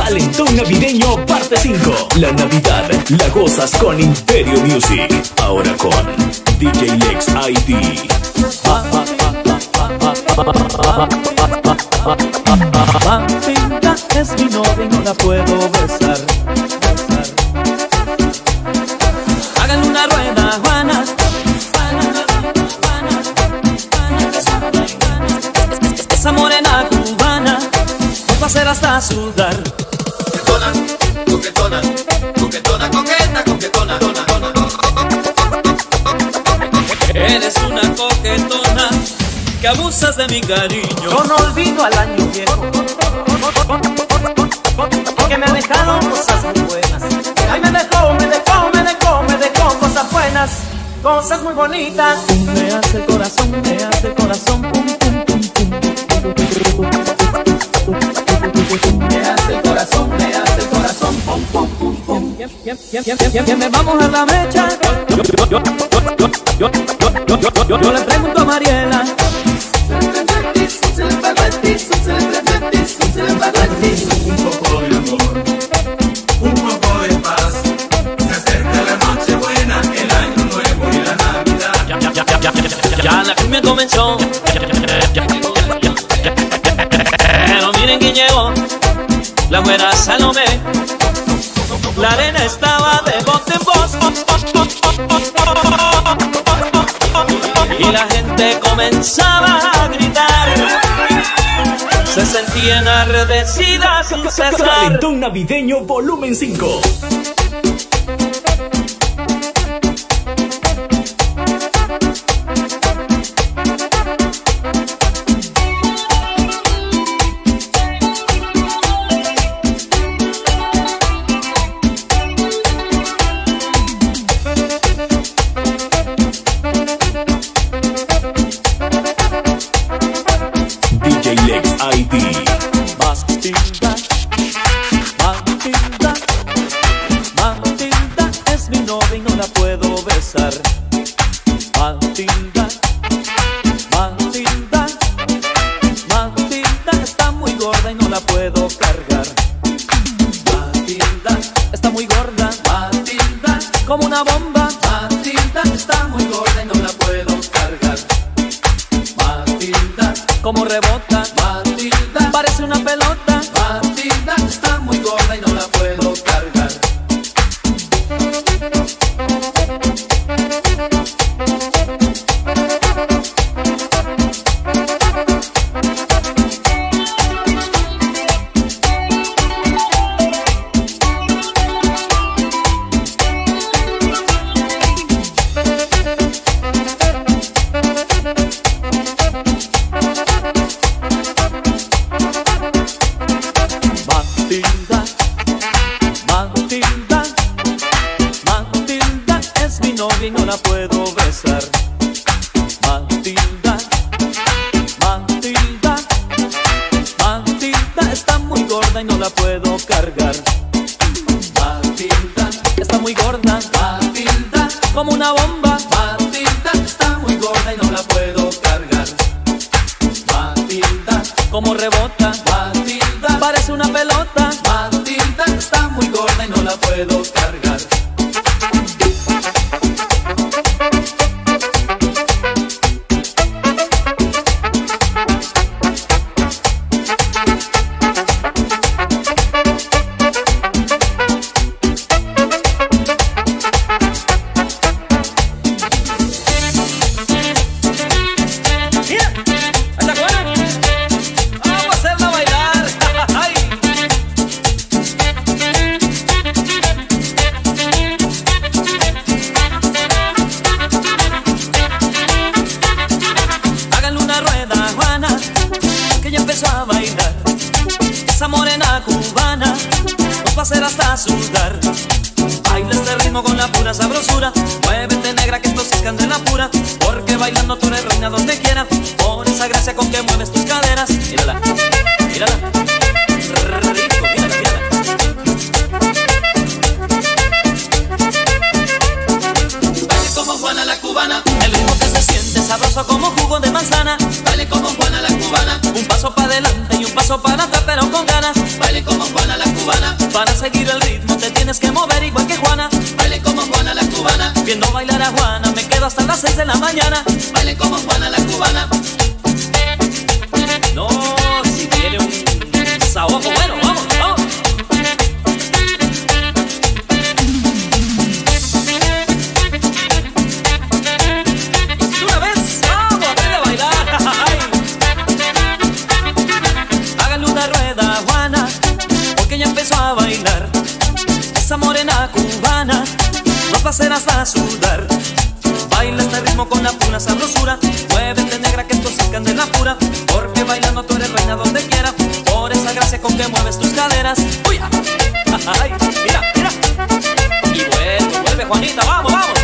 Calentón navideño parte 5. La Navidad la gozas con Imperio Music. Ahora con DJ Lex ID. Matilda es mi novia y no la puedo besar. Hagan una rueda, Juana. Esa morena cubana nos va a hacer hasta sudar. Coquetona, coquetona, coquetona, coquetona, coquetona. Eres una coquetona que abusas de mi cariño. Yo no olvido al año viejo, porque me ha dejado cosas muy buenas. Ay, me dejó cosas buenas, cosas muy bonitas. Me hace el corazón, pum, pum, pum, pum. Me hace el corazón, pum, pum, pum, pum. Que me vamos a la mecha. Yo le pregunto a Mariela. Un poco de amor, un poco de paz. Se acerca la noche buena, el año nuevo y la Navidad. Ya la cumbia comenzó. Pero miren quién llegó. La güera Salomé. La arena estaba de voz en voz. Y la gente comenzaba a gritar. Se sentían enardecidas sin cesar. Calentón navideño volumen 5. DJ Lex ID. Matilda es mi novia y no la puedo besar. Matilda está muy gorda y no la puedo cargar. Matilda está muy gorda. Matilda como una bomba. Matilda está muy gorda y no la puedo cargar. Matilda como rebota. Matilda parece una pelota. Matilda está muy gorda y no la puedo cargar. Matilda es mi novia y no la puedo besar. Matilda está muy gorda y no la puedo cargar. Matilda está muy gorda. Matilda como una bomba. Matilda está muy gorda y no la puedo cargar. Matilda como rebota. Matilda parece una pelota. Matilda está muy gorda y no la puedo cargar. Vamos a hacerla bailar. Ay. Háganle una rueda, Juana, que ya empezó a bailar. Esa morena cubana nos va a hacer hasta sudar. Baila este ritmo con la pura sabrosura. Muévete, negra, que esto sí es candela pura. Porque bailando tú eres reina donde quiera. Por esa gracia con que mueves tus caderas. Mírala, mírala. Rico, mírala, mírala. Baile como Juana la cubana, El ritmo que se siente sabroso como jugo de manzana. baile como Juana la cubana, Un paso para adelante y un paso para atrás, pero con ganas. baile como Juana la cubana. cubana. Para seguir el ritmo te tienes que mover igual que Juana. Bailen como Juana la cubana. Viendo bailar a Juana me quedo hasta las 6 de la mañana. Bailen como Juana la cubana. No, si tiene un saoco bueno, vamos, vamos. Y una vez, vamos, aprende a bailar. Háganle una rueda a Juana, porque ella empezó a bailar. Esa morena cubana nos va a hacer hasta sudar. Baila este ritmo con la pura sabrosura. Muévete negra que esto es candela pura. Porque bailando tú eres reina donde quiera. Por esa gracia con que mueves tus caderas. ¡Uy! ¡Ay! Mira, mira. Y vuelve, vuelve Juanita, vamos, vamos.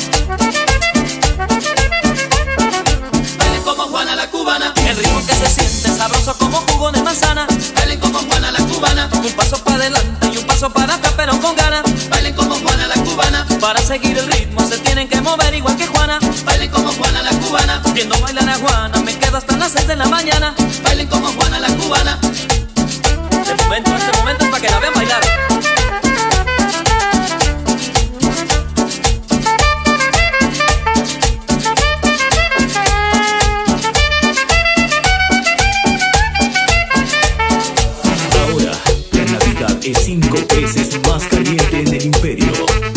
Bailen como Juana la cubana. El ritmo que se siente sabroso como jugo de manzana. Bailen como Juana la cubana. Un paso para adelante y un paso para atrás pero con ganas. Bailen como Juana la cubana. Para seguir el ritmo se tienen que mover igual que Juana. Bailen como Juana la cubana. Viendo bailar a Juana me quedo hasta las 6 de la mañana. Bailen como Juana la cubana. Este momento es para que la vean bailar. Ahora, la Navidad es 5 veces más caliente en el Imperio.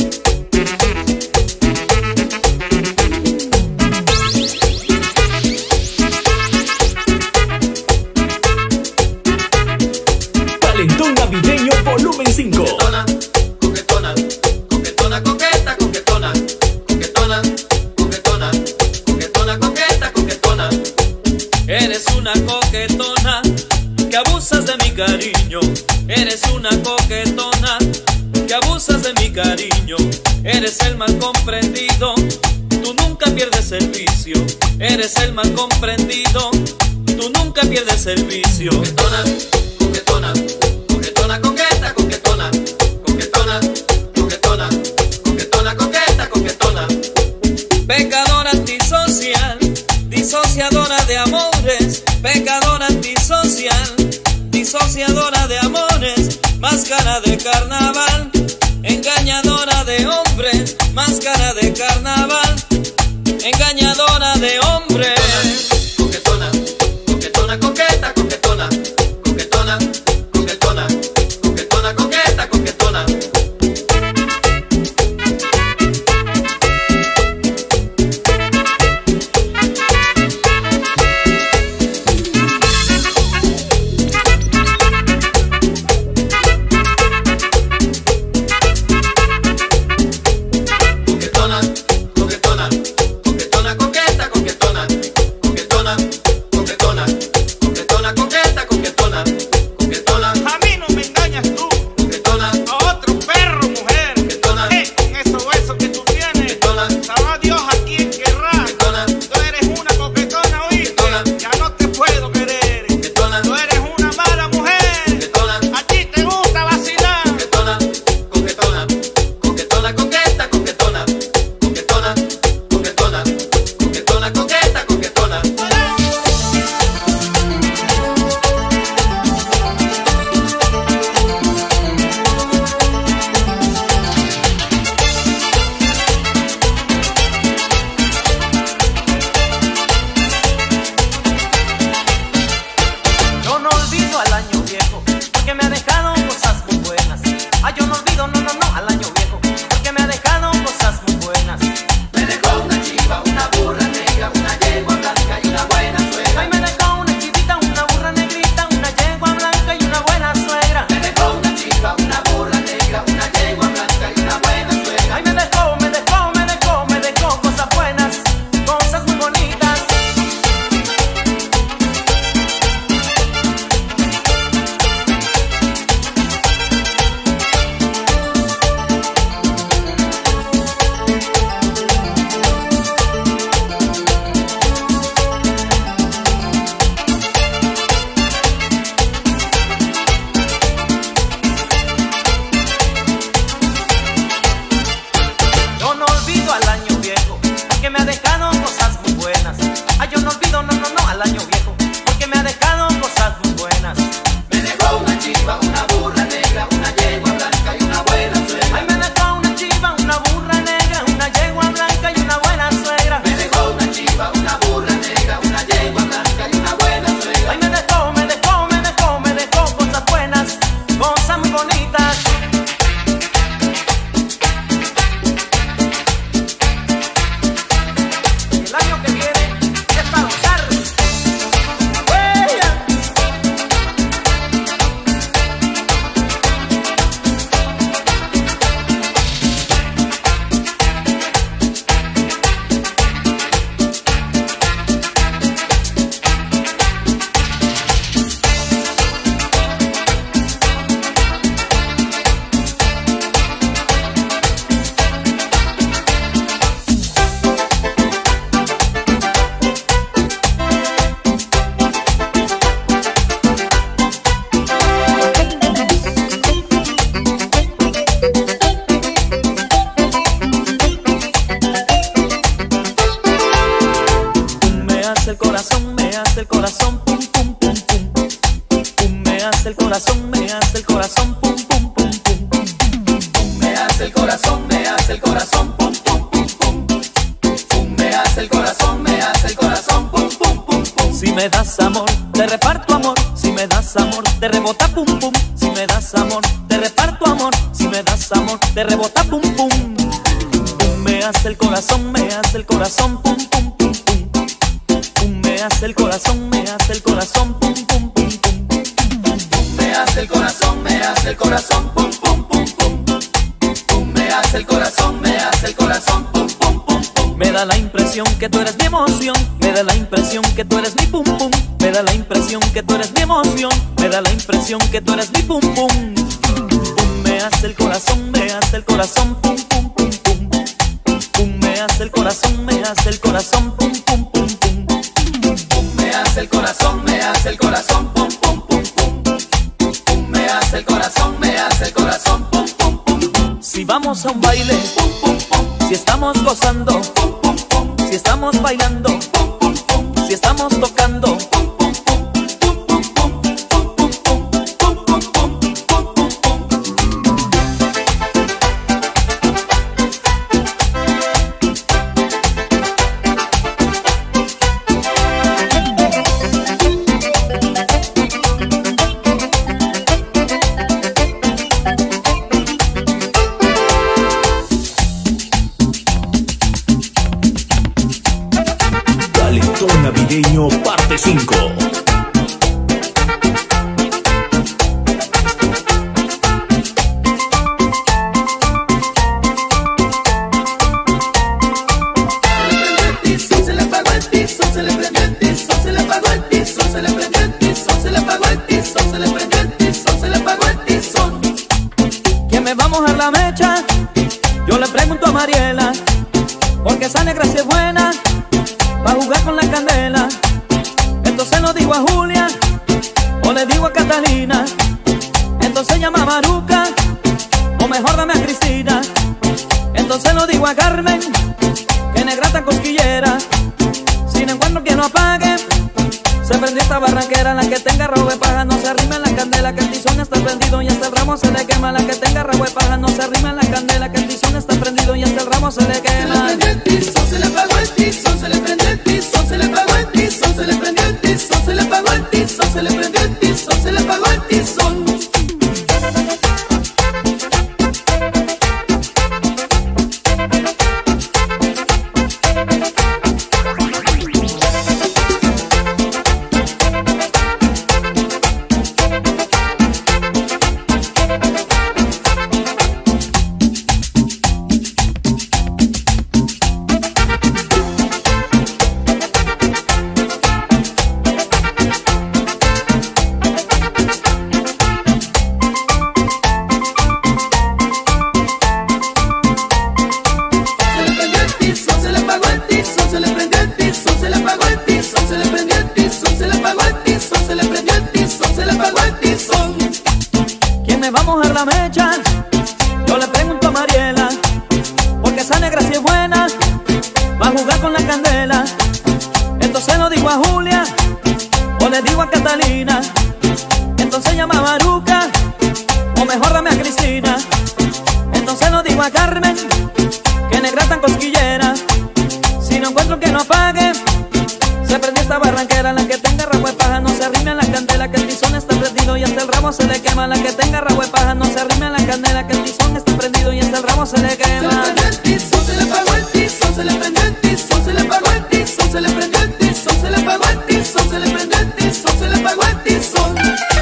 Calentón navideño volumen 5. Coquetona, coquetona, coquetona, coqueta, coquetona, coquetona, coquetona, coquetona, coqueta, coquetona. Eres una coquetona que abusas de mi cariño. Eres una coquetona que abusas de mi cariño. Eres el mal comprendido, tú nunca pierdes el vicio. Eres el mal comprendido, tú nunca pierdes el vicio. Coquetona, coquetona, coquetona, coqueta, coquetona, coquetona, coquetona, coquetona, coqueta, coquetona. Pecadora antisocial, disociadora de amores. Pecadora antisocial, disociadora de amores. Máscara de carnaval, engañadora de hombres. Máscara de carnaval, engañadora de hombres. Coquetona, coquetona, coqueta, coquetona, coquetona, coquetona, coquetona, coqueta, coquetona. Coquetona, coquetona, coquetona, coqueta, coquetona. corazón, pum, pum, pum, pum. Pum, me hace el corazón, me hace el corazón, pum, pum, pum, pum. Pum, me hace el corazón, me hace el corazón, pum, pum, pum, pum. Pum, me hace el corazón, me hace el corazón, pum, pum, pum, pum. Si me das amor, te reparto amor. Si me das amor, te rebota pum, pum. Si me das amor, te reparto amor. Si me das amor, te rebota pum, pum. Pum, me hace el corazón, me hace el corazón, pum, pum, pum, pum. Pum, me hace el corazón, me hace el corazón, pum, pum, pum, pum. Pum, me hace el corazón, me hace el corazón, pum, pum, pum, pum. Pum, me hace el corazón, me hace el corazón, pum, pum, pum, pum. Me da la impresión que tú eres mi emoción, me da la impresión que tú eres mi pum, pum. Me da la impresión que tú eres mi emoción, me da la impresión que tú eres mi pum, pum. Pum, me hace el corazón, me hace el corazón, pum, pum, pum, pum. Pum, me hace el corazón, me hace el corazón, pum, pum, pum, pum. Pum, me hace el corazón, me hace el corazón, pum, pum, pum, pum. Pum, me hace el corazón, me hace el corazón, pum, pum, pum, pum. Si vamos a un baile, pum, pum, pum. Si estamos gozando, pum, pum, pum. Si estamos bailando, pum, pum, pum. Si estamos tocando, pum, pum, pum. Pum, pum, pum. Pum, pum, pum. Pum, pum, pum. Pum, pum, pum. Calentón navideño parte 5. Se le apagó el piso, se le prendió el piso, se le apagó el piso, se le prendió el piso, se le apagó el piso, se le prendió el piso, se le apagó el piso. ¿Quién me va a mojar la mecha? Yo le pregunto a Mariela, porque esa negra sí es buena pa' jugar con la candela. Entonces lo digo a Julia, o le digo a Catalina. Entonces llama a Maruca, o mejor dame a Cristina. Entonces lo digo a Carmen, que negra tan cosquillera. Si no encuentro quien lo apague, se prendió esta barranquera. La que tenga rabo de paja no se arrime en la candela, que el tizón está prendido y hasta el ramo se le quema. La que tenga rabo de paja no se arrime en la candela, que el tizón está prendido y hasta el ramo se le quema. Se le prendió el piso, se le apagó el piso, se le prendió el piso, se le apagó el piso, se le prendió el piso, se le apagó el piso, se le prendió el piso, se le apagó el piso. ¿Quién me va a mojar la mecha? Yo le pregunto a Mariela, porque esa negra sí es buena va a jugar con la candela. Entonces lo digo a Julia, o le digo a Catalina. Entonces llama a Maruca, o mejor dame a Cristina. Entonces lo digo a Carmen, que negra tan cosquillera. Si no encuentro quien lo apague, se prendió esta barranquera. La que tenga rabo de paja no se arrime a la candela, que el tizón está prendido y hasta el ramo se le quema. La que tenga rabo de paja no se arrime a la candela, que el tizón está prendido y hasta el ramo se le quema. Se le prendió el piso, se le apagó el piso, se le prendió el piso, se le apagó el piso, se le prendió el piso, se le apagó el piso, se le prendió el piso, se le apagó el piso.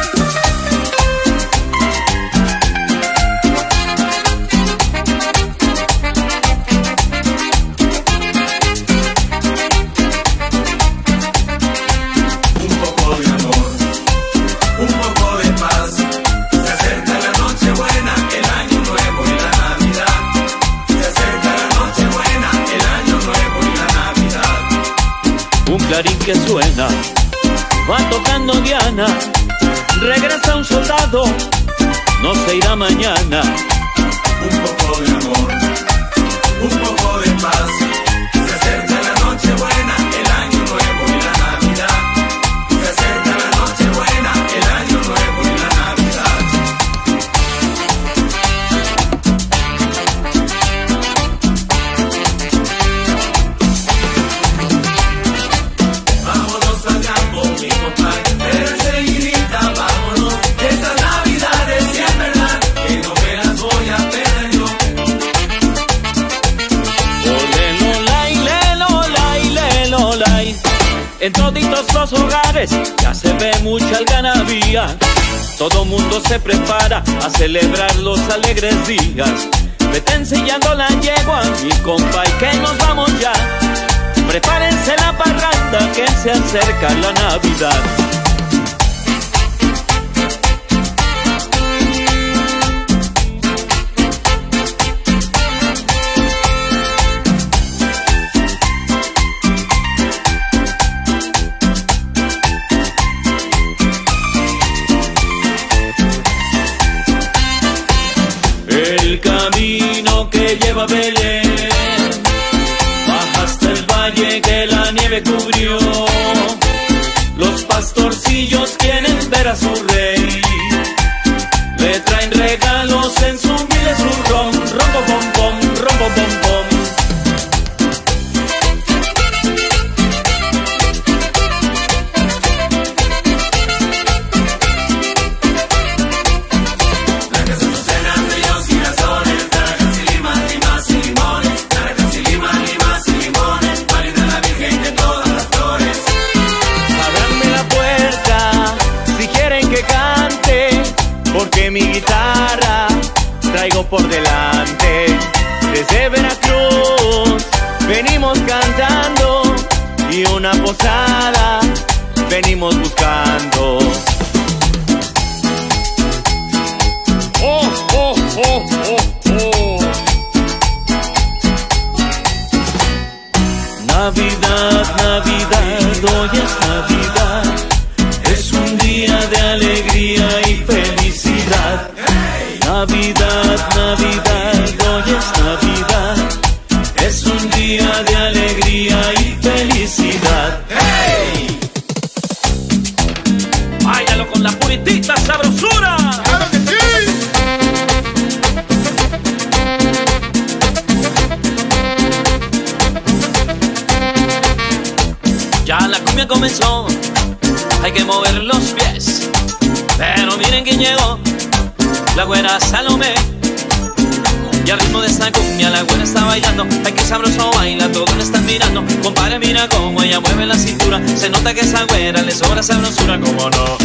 Clarín que suena, va tocando Diana. Regresa un soldado, no se irá mañana. Un poco de amor, un poco de paz. Se acerca la noche buena, el año nuevo y la Navidad. Se los hogares ya se ve mucha algarabía. Todo mundo se prepara a celebrar los alegres días. Vete enseñando la yegua, mi compa, y que nos vamos ya. Prepárense la parranda que se acerca la Navidad. El camino que lleva a Belén baja hasta el valle que la nieve cubrió. Los pastorcillos quieren ver a su rey. Le traen regalos en su humilde zurrón. Rombo pom pom, rombo pom pom. Porque mi guitarra traigo por delante. Desde Veracruz venimos cantando y una posada venimos buscando. Oh, oh, oh, oh, oh. Navidad, Navidad, hoy es Navidad. Es un día de alegría y felicidad. Navidad, Navidad, hoy es Navidad. Es un día de alegría y felicidad. ¡Hey! Báilalo con la puritita sabrosura. ¡Claro que sí! Ya la cumbia comenzó. Hay que mover los pies. Pero miren quién llegó. La güera Salomé. Y al ritmo de esta cumbia la güera está bailando. Ay, que sabroso baila, todos le están mirando. Compadre, mira cómo ella mueve la cintura. Se nota que esa güera le sobra sabrosura, cómo no.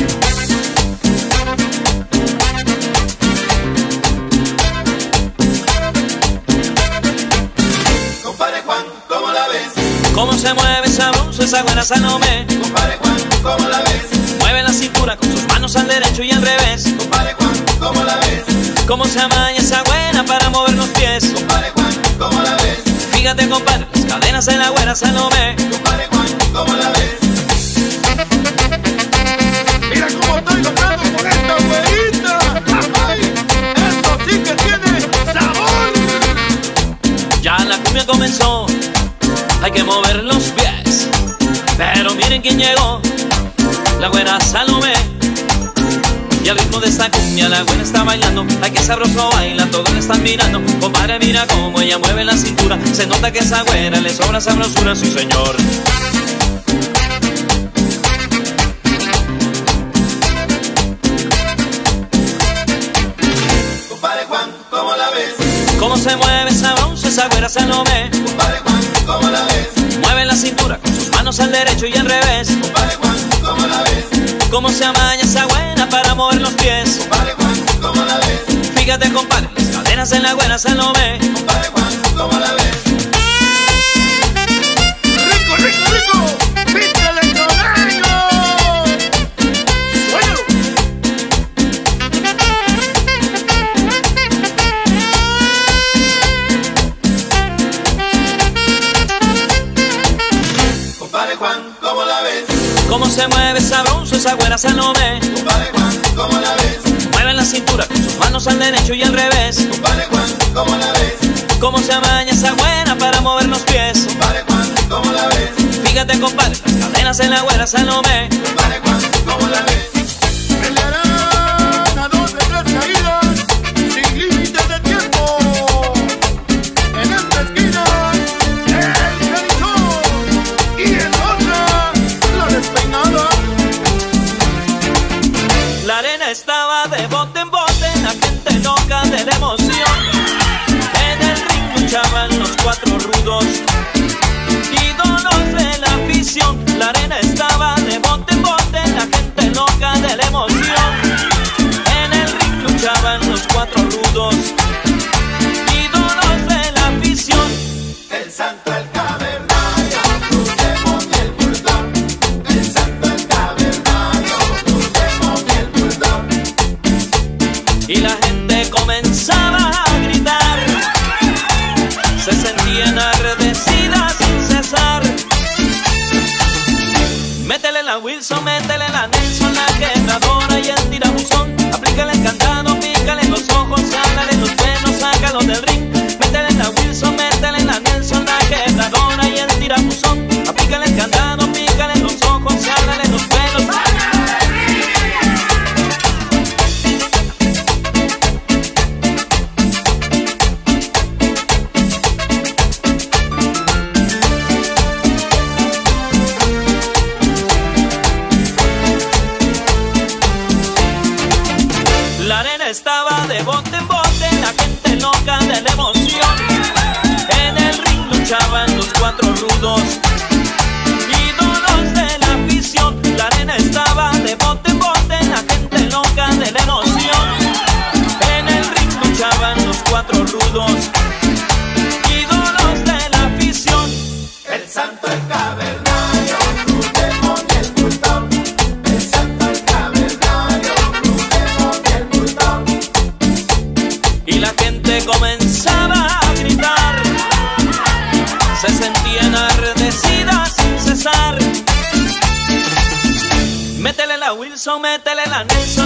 Compadre Juan, ¿cómo la ves? Cómo se mueve sabroso esa güera Salomé. Compadre Juan, ¿cómo la ves? Mueve la cintura con sus manos al derecho y al revés. Compadre Juan, ¿cómo la ves? Cómo se amaña esa güera para mover los pies. Compadre Juan, ¿cómo la ves? Fíjate, compadre, las cadenas de la güera Salomé. Compadre Juan, ¿cómo la ves? Mira cómo estoy gozando con esta güerita. ¡Ay! ¡Esto sí que tiene sabor! Ya la cumbia comenzó. Hay que mover los pies. Pero miren quién llegó. La güera Salomé. Y al ritmo de esta cumbia la güera está bailando. Ay, que sabroso baila, todos le están mirando. Compadre, mira cómo ella mueve la cintura. Se nota que esa güera le sobra sabrosura, sí señor. Compadre Juan, ¿cómo la ves? Cómo se mueve sabroso esa güera Salomé. Compadre Juan, ¿cómo la ves? Mueve la cintura con sus manos al derecho y al revés. Compadre Juan, ¿cómo la ves? Cómo se amaña esa güera para mover los pies. Compadre Juan, ¿cómo la ves? Fíjate, compadre, las cadenas en la güera Salomé. Compadre Juan, ¿cómo la ves? ¡Rico, rico, rico! ¡Píntale el conejo! ¡Bueno! Compadre Juan, ¿cómo la ves? Cómo se mueve sabroso esa güera Salomé. Compadre Juan, ¿cómo la ves? Mueve la cintura con sus manos al derecho y al revés. Compadre Juan, ¿cómo la ves? Cómo se amaña esa güera para mover los pies. Compadre Juan, ¿cómo la ves? Fíjate, compadre, las cadenas en la güera Salomé. Compadre Juan, ¿cómo la ves? Pelearán a 2 de 3 caídas sin límite de tiempo. En esta esquina, el Carichón. Y en otra, la despeinada. La arena estaba de bote en bote, la gente loca de la emoción. En el ring luchaban los 4 rudos, ídolos de la afición. La arena estaba de bote luchaban los cuatro rudos, ídolos de la afición. El santo, el cavernario, Cruz Demon y el bulldog. El santo, el cavernario, Cruz Demon y el bulldog. Y la gente comenzaba a gritar, se sentía enardecida sin cesar. Métele la Wilson, métele la Nelson, la quebradora y el tirabuzón. Aplícale el candado, pícale los ojos, háblale los pelos, sácalo del ring. Métele la Wilson, métele la Nelson, la quebradora y el tirabuzón. Aplícale el candado, pícale los ojos, háblale los pelos. La arena estaba de bote en bote, la gente loca de la emoción. En el ring luchaban los cuatro rudos, ídolos de la afición. La arena estaba de bote en bote, la gente loca de la emoción. En el ring luchaban los cuatro rudos, ídolos de la afición. El santo, el cavernario, Cruz Demon y el bulldog. El santo, el cavernario, Cruz Demon y el bulldog. Y la gente comenzaba a gritar, se sentía enardecida sin cesar. Métele la Wilson, métele la Nelson,